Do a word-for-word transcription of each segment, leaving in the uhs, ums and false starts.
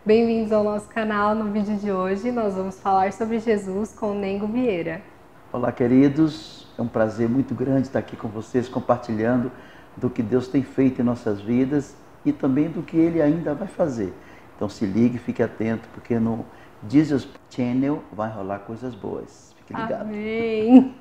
Bem-vindos ao nosso canal. No vídeo de hoje nós vamos falar sobre Jesus com o Nengo Vieira. Olá, queridos, é um prazer muito grande estar aqui com vocês compartilhando do que Deus tem feito em nossas vidas e também do que Ele ainda vai fazer. Então se ligue, fique atento, porque no Jesus Channel vai rolar coisas boas. Fique ligado. Amém!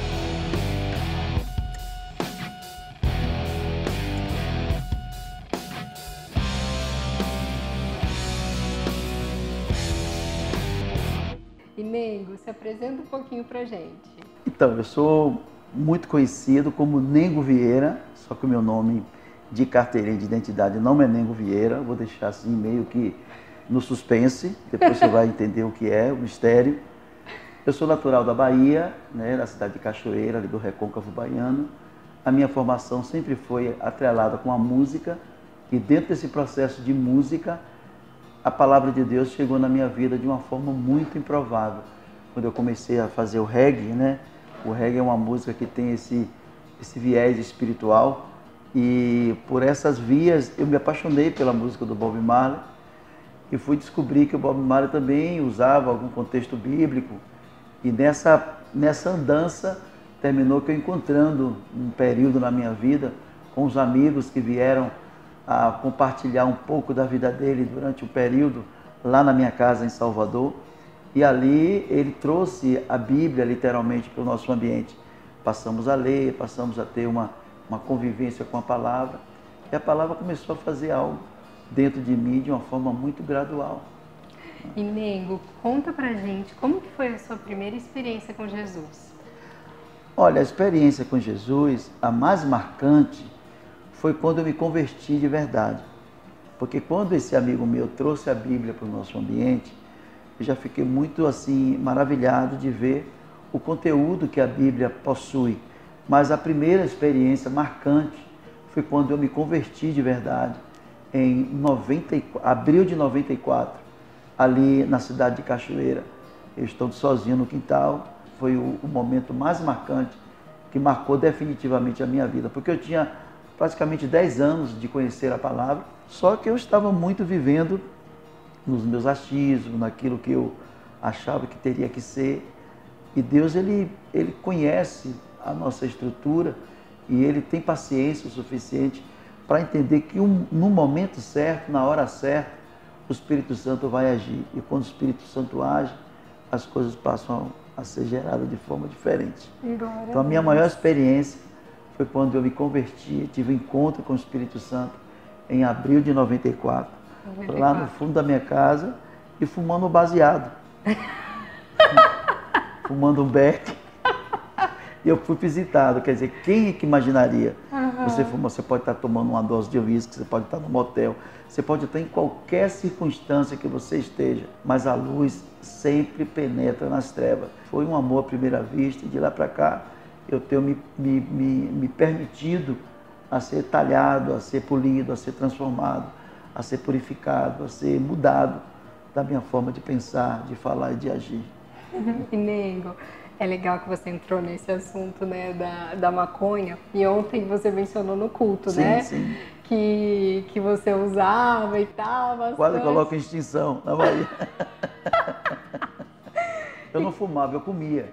E Nengo, se apresenta um pouquinho pra gente. Então, eu sou muito conhecido como Nengo Vieira, só que o meu nome de carteirinha de identidade não é Nengo Vieira, vou deixar assim meio que no suspense, depois você vai entender o que é, o mistério. Eu sou natural da Bahia, né, da cidade de Cachoeira, ali do Recôncavo Baiano. A minha formação sempre foi atrelada com a música e dentro desse processo de música, a palavra de Deus chegou na minha vida de uma forma muito improvável. Quando eu comecei a fazer o reggae, né? O reggae é uma música que tem esse, esse viés espiritual e por essas vias eu me apaixonei pela música do Bob Marley e fui descobrir que o Bob Marley também usava algum contexto bíblico e nessa, nessa andança terminou que eu encontrando um período na minha vida com os amigos que vieram a compartilhar um pouco da vida dele durante um período lá na minha casa em Salvador. E ali ele trouxe a Bíblia literalmente para o nosso ambiente. Passamos a ler, passamos a ter uma, uma convivência com a palavra. E a palavra começou a fazer algo dentro de mim de uma forma muito gradual. E Nengo, conta pra gente como que foi a sua primeira experiência com Jesus? Olha, a experiência com Jesus, a mais marcante, foi quando eu me converti de verdade. Porque quando esse amigo meu trouxe a Bíblia para o nosso ambiente, eu já fiquei muito assim maravilhado de ver o conteúdo que a Bíblia possui. Mas a primeira experiência marcante foi quando eu me converti de verdade, em noventa, abril de noventa e quatro, ali na cidade de Cachoeira. Eu estou sozinho no quintal, foi o, o momento mais marcante que marcou definitivamente a minha vida, porque eu tinha praticamente dez anos de conhecer a palavra, só que eu estava muito vivendo nos meus achismos, naquilo que eu achava que teria que ser. E Deus, ele, ele conhece a nossa estrutura e Ele tem paciência o suficiente para entender que um, no momento certo, na hora certa, o Espírito Santo vai agir. E quando o Espírito Santo age, as coisas passam a ser geradas de forma diferente. Glória Então a minha maior experiência foi quando eu me converti, tive um encontro com o Espírito Santo em abril de noventa e quatro, noventa e quatro. Lá no fundo da minha casa e fumando um baseado. Fumando um beck. E eu fui visitado, quer dizer, quem é que imaginaria? Uhum. Você fuma, você pode estar tomando uma dose de uísque, você pode estar no motel, você pode estar em qualquer circunstância que você esteja, mas a luz sempre penetra nas trevas. Foi um amor à primeira vista e de lá para cá eu tenho me, me, me, me permitido a ser talhado, a ser polido, a ser transformado, a ser purificado, a ser mudado da minha forma de pensar, de falar e de agir. E Nengo, é legal que você entrou nesse assunto, né, da, da maconha, e ontem você mencionou no culto, sim, né? Sim. Que, que você usava e tal. Bastante. Quase coloca em extinção na Bahia. Eu não fumava, eu comia.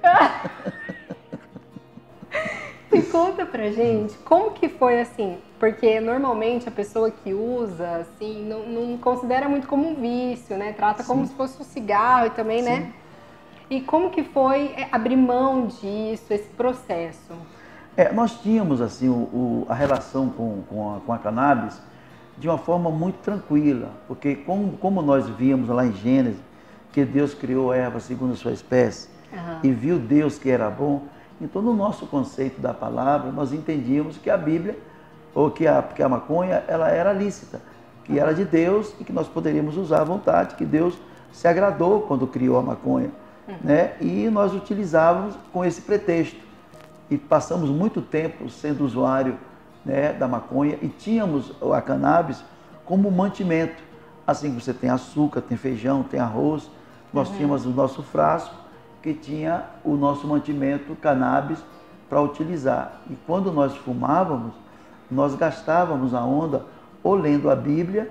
E conta pra gente como que foi assim, porque normalmente a pessoa que usa, assim, não, não considera muito como um vício, né? Trata Sim. como se fosse um cigarro e também, Sim. né? E como que foi abrir mão disso, esse processo? É, nós tínhamos assim o, o, a relação com, com, a, com a cannabis de uma forma muito tranquila, porque como, como nós víamos lá em Gênesis, que Deus criou a erva segundo a sua espécie, uhum. e viu Deus que era bom, então no nosso conceito da palavra, nós entendíamos que a Bíblia, ou que a, que a maconha, ela era lícita, que uhum. era de Deus e que nós poderíamos usar à vontade, que Deus se agradou quando criou a maconha. Uhum. Né? E nós utilizávamos com esse pretexto. E passamos muito tempo sendo usuário, né, da maconha e tínhamos a cannabis como mantimento. Assim que você tem açúcar, tem feijão, tem arroz, nós uhum. tínhamos o nosso frasco que tinha o nosso mantimento cannabis para utilizar. E quando nós fumávamos, nós gastávamos a onda ou lendo a Bíblia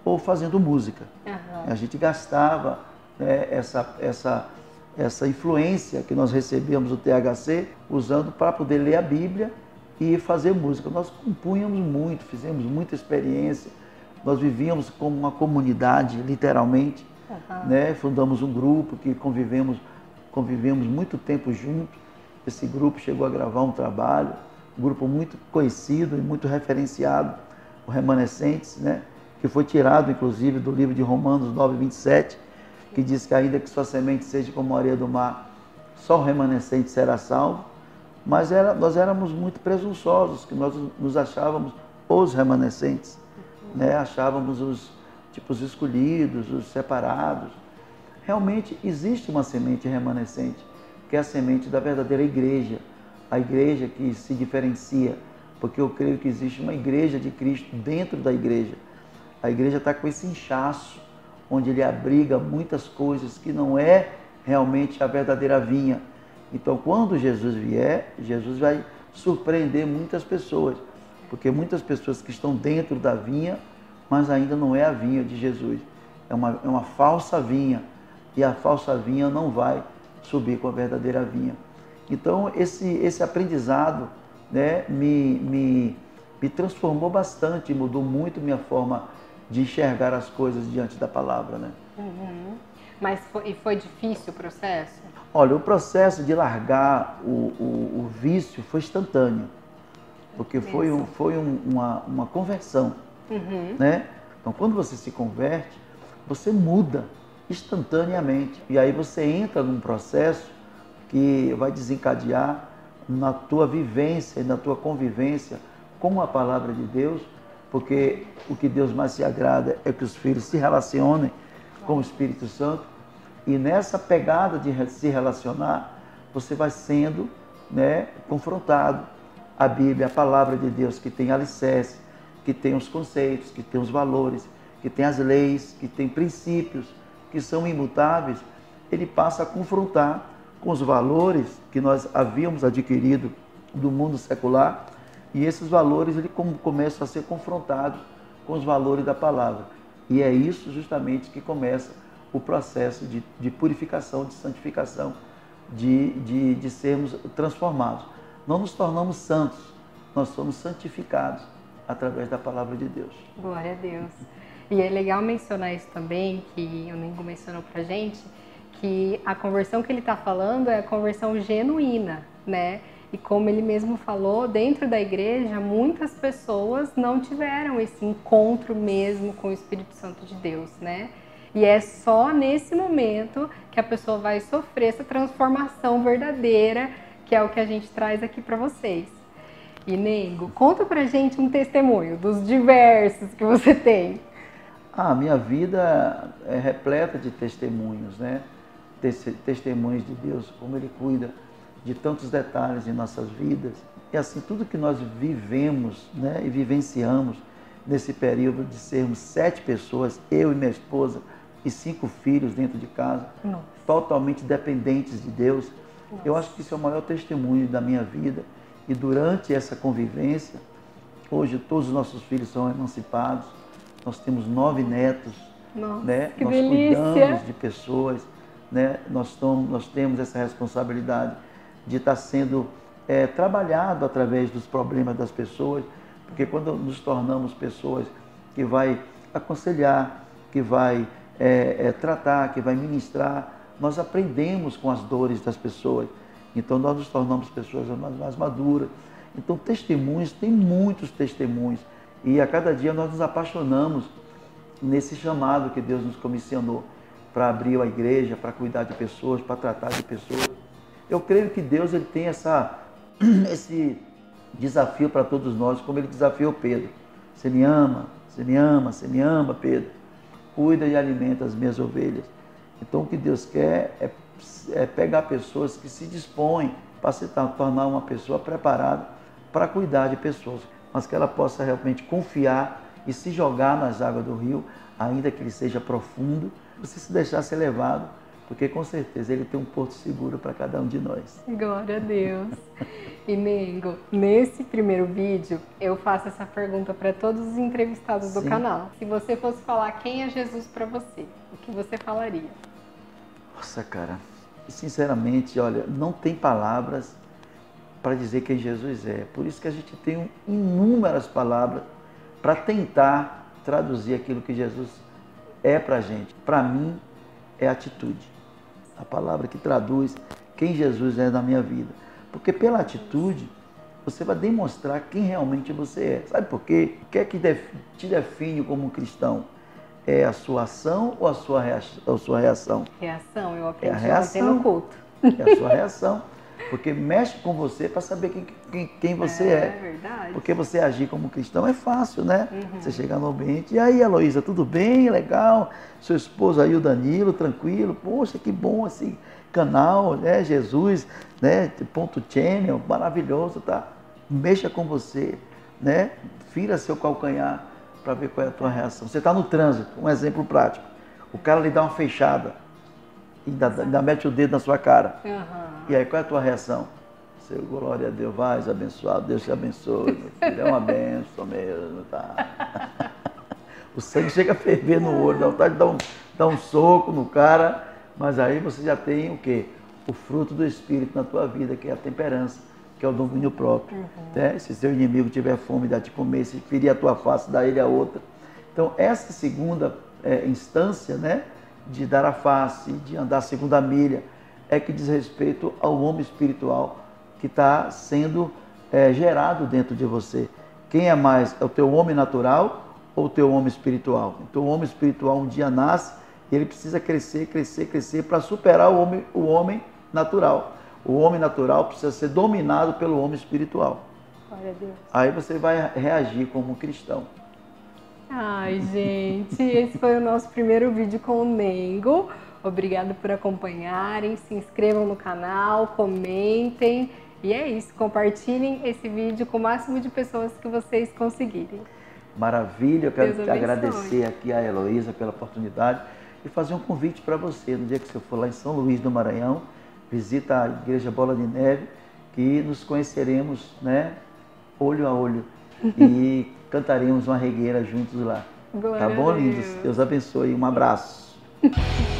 ou fazendo música. Uhum. A gente gastava, né, essa, essa, essa influência que nós recebíamos do T H C, usando para poder ler a Bíblia e fazer música. Nós compunhamos muito, fizemos muita experiência, nós vivíamos como uma comunidade, literalmente. Uhum. Né? Fundamos um grupo que convivemos, convivemos muito tempo juntos. Esse grupo chegou a gravar um trabalho, um grupo muito conhecido e muito referenciado, o Remanescentes, né? Que foi tirado, inclusive, do livro de Romanos nove, vinte e sete, que diz que ainda que sua semente seja como a areia do mar, só o remanescente será salvo. Mas era, nós éramos muito presunçosos, que nós nos achávamos os remanescentes, né? Achávamos os tipos escolhidos, os separados. Realmente existe uma semente remanescente, que é a semente da verdadeira igreja, a igreja que se diferencia, porque eu creio que existe uma igreja de Cristo dentro da igreja. A igreja está com esse inchaço, onde ele abriga muitas coisas que não é realmente a verdadeira vinha. Então, quando Jesus vier, Jesus vai surpreender muitas pessoas, porque muitas pessoas que estão dentro da vinha, mas ainda não é a vinha de Jesus. É uma, é uma falsa vinha, e a falsa vinha não vai subir com a verdadeira vinha. Então, esse, esse aprendizado, né, me, me, me transformou bastante, mudou muito minha forma de enxergar as coisas diante da palavra, né? Uhum. Mas foi, e foi difícil o processo? Olha, o processo de largar o, o, o vício foi instantâneo, porque foi, um, foi um, uma, uma conversão, uhum. né? Então, quando você se converte, você muda instantaneamente. E aí você entra num processo que vai desencadear na tua vivência e na tua convivência com a palavra de Deus, porque o que Deus mais se agrada é que os filhos se relacionem com o Espírito Santo, e nessa pegada de se relacionar, você vai sendo, né, confrontado. A Bíblia, a palavra de Deus, que tem alicerce, que tem os conceitos, que tem os valores, que tem as leis, que tem princípios, que são imutáveis, ele passa a confrontar com os valores que nós havíamos adquirido do mundo secular, e esses valores ele começam a ser confrontados com os valores da palavra. E é isso justamente que começa o processo de, de purificação, de santificação, de, de, de sermos transformados. Não nos tornamos santos, nós somos santificados através da palavra de Deus. Glória a Deus. E é legal mencionar isso também, que o Nengo mencionou pra gente, que a conversão que ele está falando é a conversão genuína, né? E como ele mesmo falou, dentro da igreja, muitas pessoas não tiveram esse encontro mesmo com o Espírito Santo de Deus, né? E é só nesse momento que a pessoa vai sofrer essa transformação verdadeira, que é o que a gente traz aqui para vocês. E, Nengo, conta pra gente um testemunho dos diversos que você tem. Ah, minha vida é repleta de testemunhos, né? Testemunhos de Deus, como Ele cuida de tantos detalhes em nossas vidas. E assim, tudo que nós vivemos, né, e vivenciamos nesse período de sermos sete pessoas, eu e minha esposa, e cinco filhos dentro de casa, Nossa. totalmente dependentes de Deus. Nossa. Eu acho que isso é o maior testemunho da minha vida. E durante essa convivência, hoje todos os nossos filhos são emancipados, nós temos nove netos, Nossa, né? Que nós delícia. cuidamos de pessoas, né? nós, tomamos, nós temos essa responsabilidade de estar sendo é, trabalhado através dos problemas das pessoas, porque quando nos tornamos pessoas que vai aconselhar, que vai é, é, tratar, que vai ministrar, nós aprendemos com as dores das pessoas. Então nós nos tornamos pessoas mais, mais maduras. Então testemunhos, tem muitos testemunhos. E a cada dia nós nos apaixonamos nesse chamado que Deus nos comissionou para abrir a igreja, para cuidar de pessoas, para tratar de pessoas. Eu creio que Deus ele tem essa, esse desafio para todos nós, como ele desafiou Pedro. Você me ama, você me ama, você me ama, Pedro. Cuida e alimenta as minhas ovelhas. Então o que Deus quer é, é pegar pessoas que se dispõem para se tornar uma pessoa preparada para cuidar de pessoas, mas que ela possa realmente confiar e se jogar nas águas do rio, ainda que ele seja profundo, você se deixar ser levado porque com certeza Ele tem um porto seguro para cada um de nós. Glória a Deus. E Nengo, nesse primeiro vídeo, eu faço essa pergunta para todos os entrevistados do Sim. canal. Se você fosse falar quem é Jesus para você, o que você falaria? Nossa, cara, sinceramente, olha, não tem palavras para dizer quem Jesus é. Por isso que a gente tem inúmeras palavras para tentar traduzir aquilo que Jesus é para a gente. Para mim, é atitude. A palavra que traduz quem Jesus é na minha vida. Porque pela atitude, você vai demonstrar quem realmente você é. Sabe por quê? O que é que te define como um cristão? É a sua ação ou a sua reação? A sua reação? Reação, eu É a aprendi reação. ontem no culto. É a sua reação. Porque mexe com você para saber quem, quem, quem você é. É verdade. Porque você agir como cristão é fácil, né? Uhum. Você chegar no ambiente, e aí, Heloísa, tudo bem? Legal? Seu esposo aí, o Danilo, tranquilo? Poxa, que bom assim, canal, né? Jesus, né? Ponto channel, maravilhoso, tá? Mexa com você, né? Vira seu calcanhar para ver qual é a tua reação. Você está no trânsito, um exemplo prático. O cara lhe dá uma fechada e ainda, ainda mete o dedo na sua cara. Uhum. E aí, qual é a tua reação? Seu, glória a Deus, vai abençoado, Deus te abençoe, meu filho, é uma benção mesmo, tá? O sangue chega a ferver no olho, dá vontade de dar um, dar um soco no cara, mas aí você já tem o quê? O fruto do Espírito na tua vida, que é a temperança, que é o domínio próprio. Uhum. Né? Se seu inimigo tiver fome, dá te comer, se ferir a tua face, dá ele a outra. Então, essa segunda é, instância, né, de dar a face, de andar a segunda milha, é que diz respeito ao homem espiritual que está sendo é, gerado dentro de você. Quem é mais? É o teu homem natural ou o teu homem espiritual? Então o homem espiritual um dia nasce e ele precisa crescer, crescer, crescer para superar o homem, o homem natural. O homem natural precisa ser dominado pelo homem espiritual. Glória a Deus. Aí você vai reagir como um cristão. Ai, gente, esse foi o nosso primeiro vídeo com o Nengo. Obrigada por acompanharem, se inscrevam no canal, comentem. E é isso, compartilhem esse vídeo com o máximo de pessoas que vocês conseguirem. Maravilha, eu quero te agradecer aqui a Heloísa pela oportunidade e fazer um convite para você. No dia que você for lá em São Luís do Maranhão, visita a Igreja Bola de Neve, que nos conheceremos, né, olho a olho e cantaremos uma regueira juntos lá. Glória tá bom, a Deus. lindos? Deus abençoe. Um abraço.